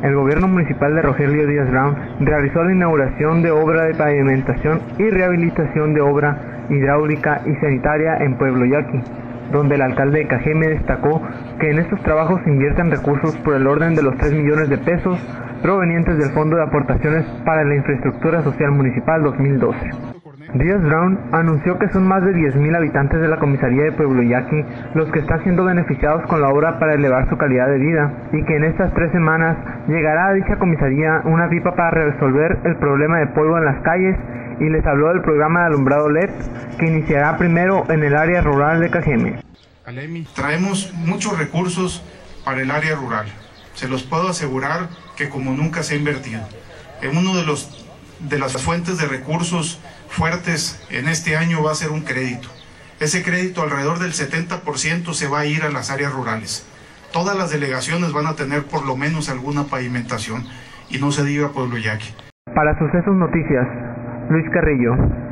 el gobierno municipal de Rogelio Díaz Brown realizó la inauguración de obra de pavimentación y rehabilitación de obra hidráulica y sanitaria en Pueblo Yaqui, donde el alcalde de Cajeme destacó que en estos trabajos se invierten recursos por el orden de los 3 millones de pesos provenientes del Fondo de Aportaciones para la Infraestructura Social Municipal 2012. Díaz Brown anunció que son más de 10,000 habitantes de la comisaría de Pueblo Yaqui los que están siendo beneficiados con la obra para elevar su calidad de vida y que en estas 3 semanas llegará a dicha comisaría una pipa para resolver el problema de polvo en las calles y les habló del programa de alumbrado LED que iniciará primero en el área rural de Cajeme. Traemos muchos recursos para el área rural. Se los puedo asegurar que como nunca se ha invertido. En uno de las fuentes de recursos fuertes en este año va a ser un crédito. Ese crédito, alrededor del 70%, se va a ir a las áreas rurales. Todas las delegaciones van a tener por lo menos alguna pavimentación y no se diga Pueblo Yaqui. Para Sucesos Noticias, Luis Carrillo.